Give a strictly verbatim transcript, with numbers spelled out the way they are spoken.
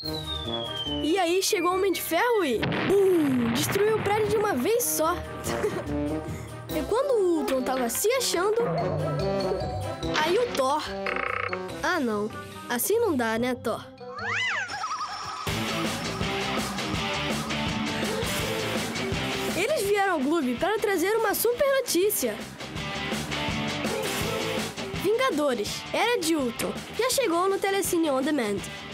E aí chegou o Homem de Ferro e... Bum! Destruiu o prédio de uma vez só. E quando o Ultron tava se achando... Aí o Thor... Ah, não. Assim não dá, né, Thor? Eles vieram ao Gloob para trazer uma super notícia. Vingadores, Era de Ultron, já chegou no Telecine On Demand.